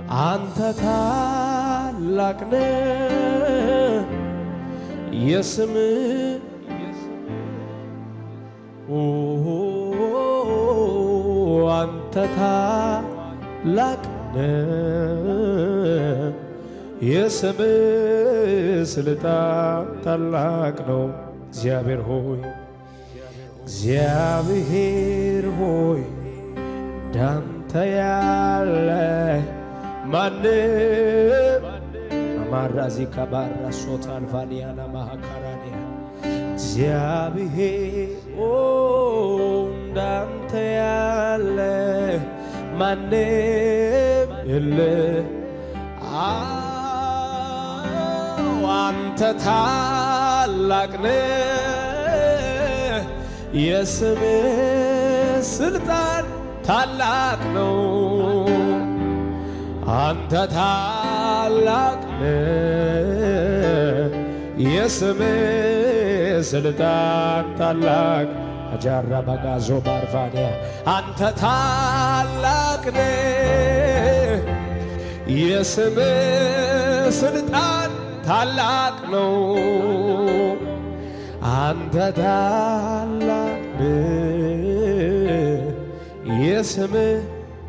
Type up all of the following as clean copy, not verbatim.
አንተ ታላቅ ነህ የስምህ አንተ ታላቅ ነህ የስምህ ስልጣን ታላቅ ነው እግዚአብሔር ሆይ ዳንተ ያለ ማንም አማራዚ ከባራ ሶታል ቫሊያና ማሃካራኒያ እግዚአብሔር ዳንተ ያለ ማንም የለ አንተ ታላቅ ነህ የስምህ ስልጣን ታላቅ ነው አንተ ታላቅ ነህ የስምህ ስልጣን ታላቅ አጃራ ባጋዞ ባርፋዲያ አንተ ታላቅ ነህ የስምህ ስልጣን ታላቅ ነው አንተ ታላቅ ነህ የስምህ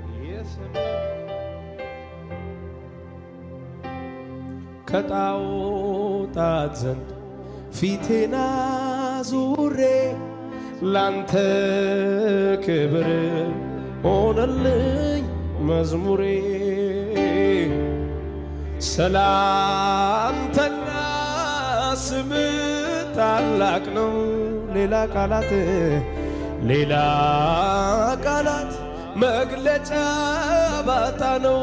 ከጣዖታት ዘንድ ፊቴን አዙሬ ላንተ ክብር ሆነልኝ መዝሙሬ ሰላምተና ስምህ ታላቅ ነው ሌላ ቃላት መግለጫ ባጣ ነው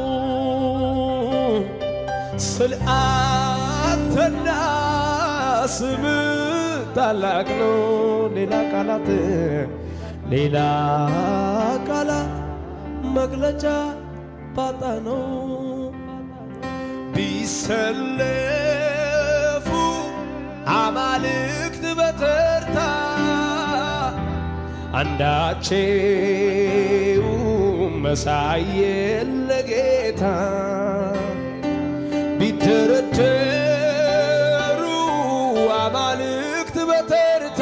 ሰላምተና ስምህ ታላቅ ነው ሌላ ቃላት መግለጫ ባጣ ነው ቢሰለፉ አማልክት በተርታ አንዳቸው መሳይ ለጌታ ቢደረደሩ አማልክት በተርታ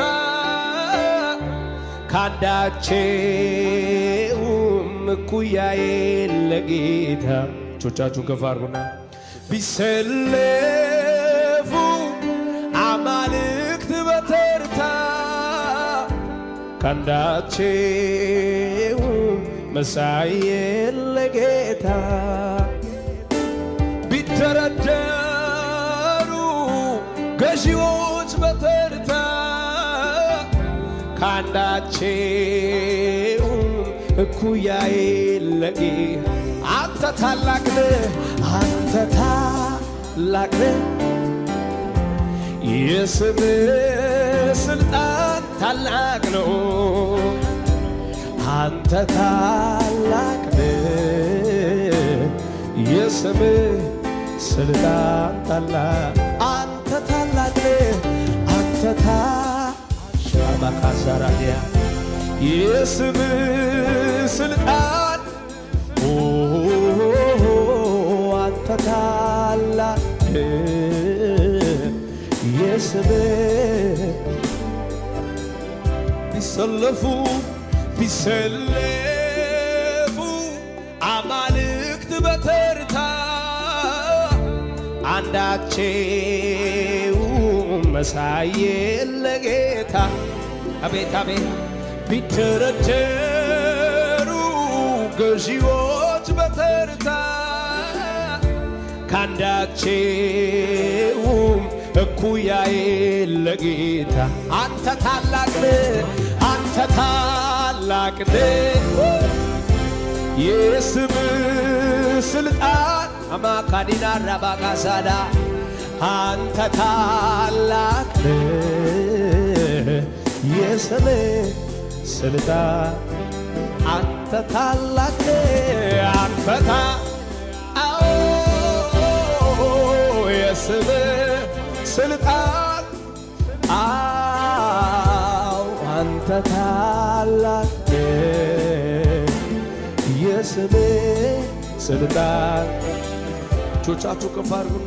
ካንዳቸው እኩያዬ ለጌታ ጮቻችሁን ከፍ አድርጉና ቢሰለፉ አማልክት በተርታ ካንዳቸው መሳይ ለጌታ ቢደረደሩ ገዢዎች በተርታ ካንዳቸው እኩያዬ ለጌታ አንተ ታላቅ ነህ የስምህ ስልጣን ታላቅ ነው አንተ ታላቅ ነህ የስምህ ስልጣን ታላቅ አንተ ታላቅ ነህ ሻባካዛራዲያ የስምህ ስልጣን አንተ ታላቅ የስምህ ቢሰለፉ አማልክት በተርታ አንዳቸው መሳይ ለጌታ አቤት ቢደረደሩ ገዢዎች በተርታ ካንዳቸው እኩያዬ ለጌታ አንተ ታላቅ ነህ የስምህ ስልጣን አማካዲና ረባጋሳዳ አንተ ታላቅ ነህ የስምህ ስልጣን አንተ ታላቅ የስምህ ስልጣን አንተ ታላቅ የስምህ ስልጣን እጆቻችሁ ከፍ አድርጉና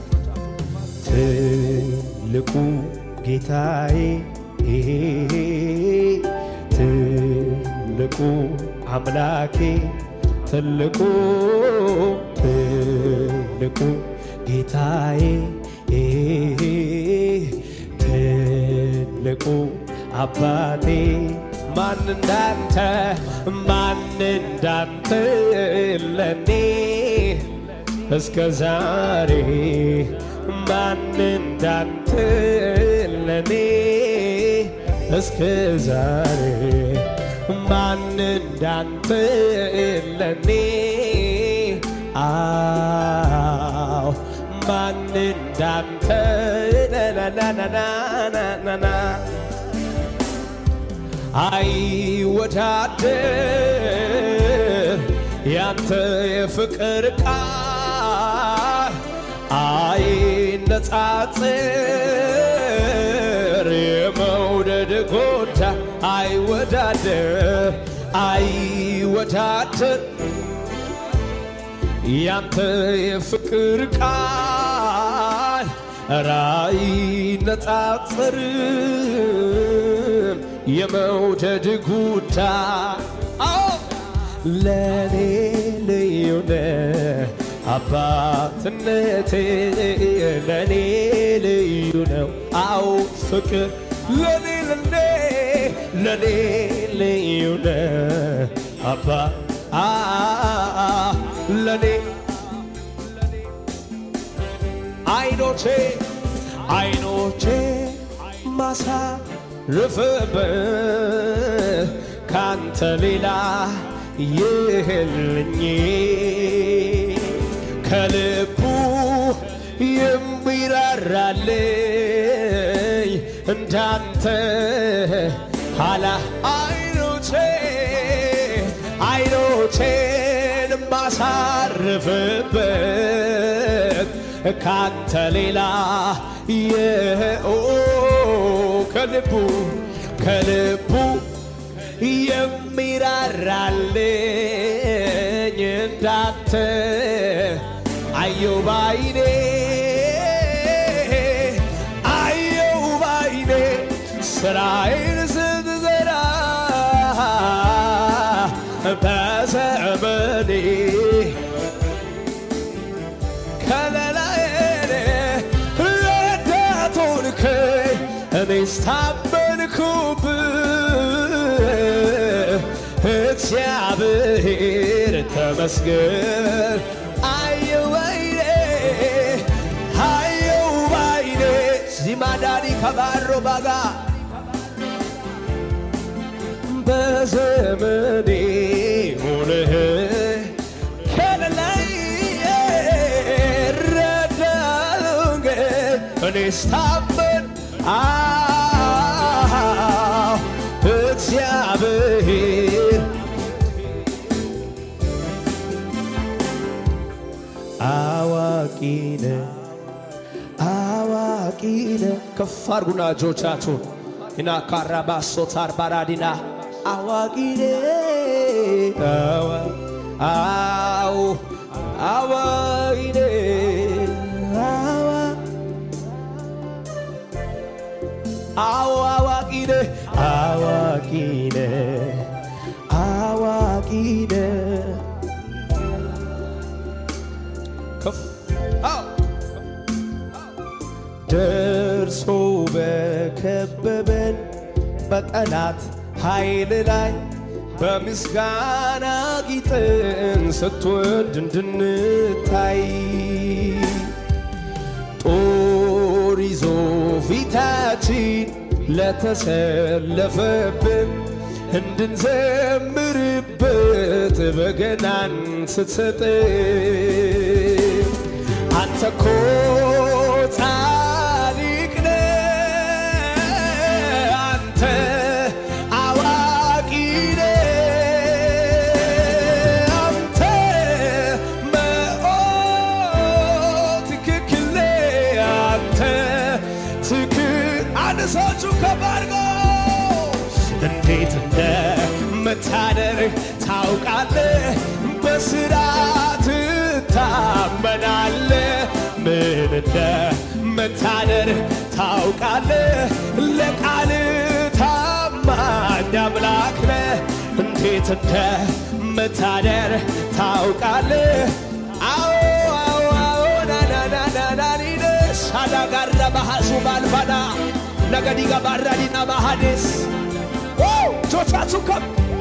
ትልቁ ጌታዬ ትልቁ አምላኬ ትልቁ ጌታዬ ትልቁ አባቴ ማን እንዳንተ ለኔ እስከ ዛሬ ማን እንዳንተ ለኔ እስከ ዛሬ ማን እንዳንተ ለኔ አዎ ማን እንዳንተ ናናናናናና አይወዳደር ያንተ የፍቅር ቃል አይነጻጽር የመውደድ ጎዳ አይወዳደር ያንተ የፍቅር ቃል አይነጻጽር የመውደድ ጉዳ ለኔ ልዩ ነው አባትነቴ ለኔ ልዩ ነው አው ፍቅር ለኔ ልዩ ነው አባ ለኔ አይኖቼ ማሳረፍበት ካንተ ሌላ የለኝ ከልቡ የሚራራልኝ እንዳንተ ኋላ አይኖቼን ማሳረፍበት ካንተ ሌላ ከልቡ የሚራራልኝ እንዳንተ አየው ባይኔ ስራዬን ስትዘራ በዘመኔ ከለላዬን ረዳት ሆንከኝ እኔስ ታመንኩብህ እግዚአብሔር ተመስገን አየው ባይኔ ዚማዳኒ ከባሮ ባጋ በዘመኔ ሆነህ ከለላይ ረዳኝ እኔስ ታመን እግዚአብሔር አዋቂ ነህ ከፍ አድርጉና እጆቻችሁን ኢና ካራባሶታር ባራዲና አዋቂ ነህ አዋቂ ነህ ከፍ ደርሶ በከበበን በጠላት ኃይል ላይ በምስጋና ጌጥን ስትወድ እንድንታይ ጦር ይዞ ፊታችን ለተሰለፈብን እንድንዘምርበት በገናን ስትሰጥ አንተ እኮ ጻድቅ ነህ አንተ አዋቂ ነህ አንተ ትክክል ነህ አንተ አንሳችሁ ከባርጎ እንዴት እንደምታደርግ ታውቃለህ በስራት ትታመናለህ ምን እንደምታደርግ ታውቃለህ ለቃል ታማኝ አምላክ ነህ እንዴት እንደምታደርግ ታውቃለህ አዎ ናናናናናኒነስ አዳጋራ ባሃሱ ባልፋዳ ነገዲጋ ባራዲና ባሃዴስ ጆቻችሁ ከፍ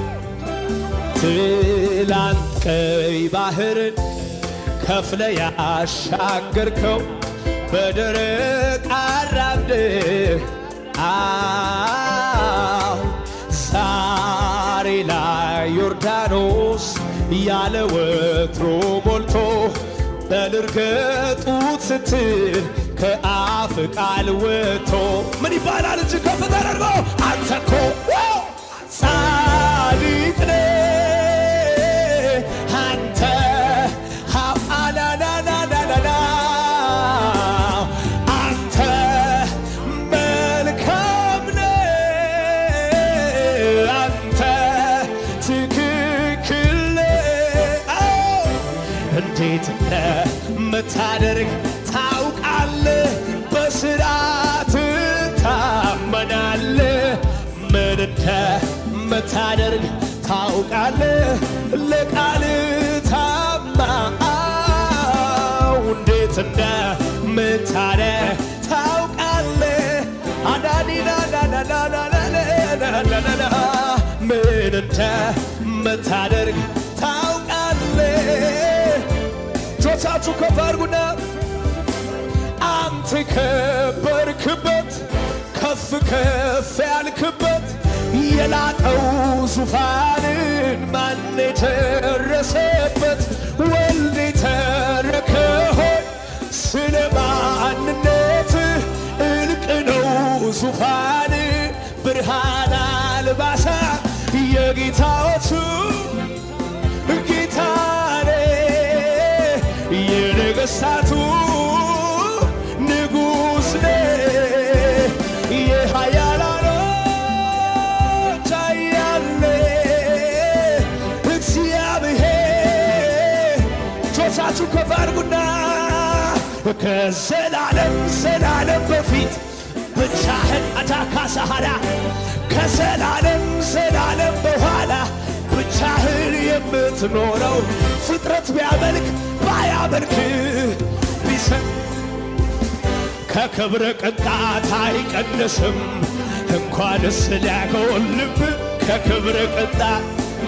ትላንት ቀይ ባህርን ከፍለ ያሻገርከው በደረቅ አራምድህ ዛሬ ላይ ዮርዳኖስ ያለ ወትሮ ሞልቶ በልርገጡት ስትል ከአፍ ቃል ወጥቶ ምን ይባላል እጅ ከፍ ተደርጎ አንተ እኮ ጻድቅ ነህ አንተ አላላላላላ አንተ መልካም ነህ አንተ ትክክል ነህ እንዴት እንደምታደርግ ታውቃለህ በሥርዓት ትታመናለህ ምን እንደምታደርግ ታውቃለህ ለቃል ታማኝ እንዴት እንደምታደርግ ታውቃለህ አዳዲናናናናናናናናና ምን እንደምታደርግ ታውቃለህ ጆቻችሁ ከፍ አድርጉና አንተ ከበርክበት ከፍ ከፍ ያልክበት የላቀው ዙፋንን ማን የተረሰበት ወልድ የተረከ ሆይ ስለ ማንነት እልቅ ነው ዙፋን ብርሃን አልባሳ የጌታዎቹ ጌታኔ የነገሥታቱ ንጉሥ ነህ የኃያላኖች ኃያል ነህ እግዚአብሔር ጆቻችሁ ከፍ አድርጉና ከዘላለም ዘላለም በፊት ብቻህን አታካሳሃዳ ከዘላለም ዘላለም በኋላ ብቻህን የምትኖረው ፍጥረት ቢያመልክ ባያመልክ ቢሰጥ ከክብር ቅንጣት አይቀንስም እንኳንስ ሊያጎልብ ከክብር ቅንጣት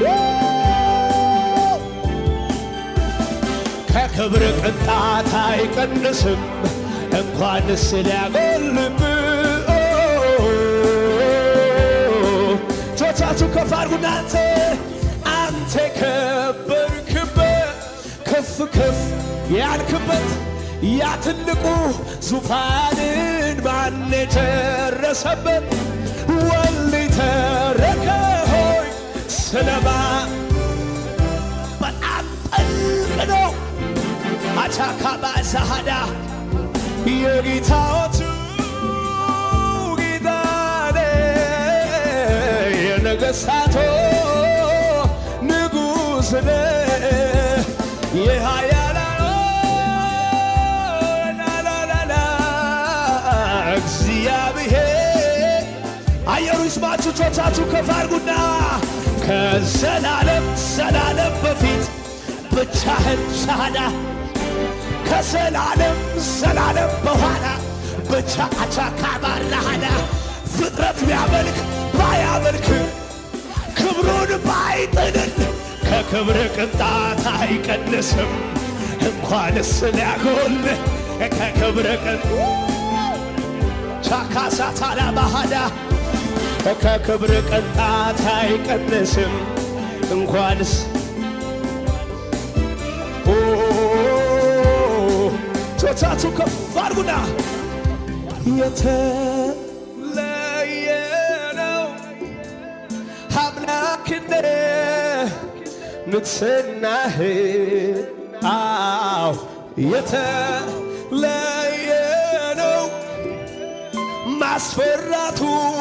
ከክብር ቅንጣት አይቀንስም እንኳንስ ሊያጎልብ ጆቻችሁ ከፍ አድርጉና አንተ ከበርክበት ከፍ ከፍ ያልክበት ያ ትልቁ ዙፋንን ማን የተረሰበት ወልድ የተረከ ሆይ ስለማ በጣም ጥልቅ ነው አቻካባ ዛሃዳ የጌታዎቹ ጌታ ነህ የነገሥታቱ ንጉሥ ነህ እግዚአብሔር አየሩ ይስማችሁ ጆቻችሁ ከፍ አድርጉና ከዘላለም ዘላለም በፊት ብቻህን ሻሃዳ ከዘላለም ዘላለም በኋላ ብቻ አቻካባራሃዳ ፍጥረት ቢያመልክ ባያመልክ ክብሩን ባይጥልን ከክብር ቅንጣት አይቀንስም እንኳንስ ሊያጎል ከክብር ቻካሳታላ ባሃዳ ከክብር ቅንጣት አይቀንስም እንኳንስ ጆቻችሁ ከፍ አድርጉና የተለየ ነው አምላክነህ ንግሥናህ አዎ የተለየ ነው ማስፈራቱ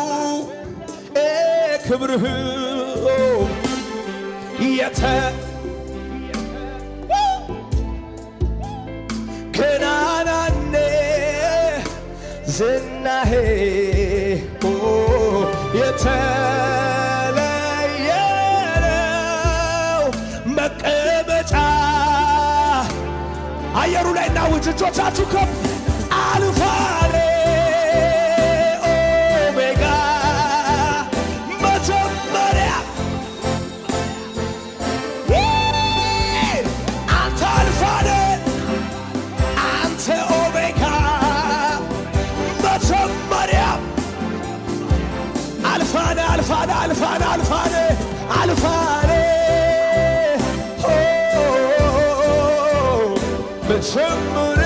ክብርህ ዝናሄ የተለየ ነው መቀመጫ አየሩ ላይ ናውጅ እጆቻችሁ ከፍ አልፋኔ ኦሜጋ መጀመሪያ አንተ አልፋኔ አንተ ኦሜጋ መጀመሪያ አልፋኔ አልፋኔ አልፋኔ አልፋኔ አልፋኔ መጀመሪያ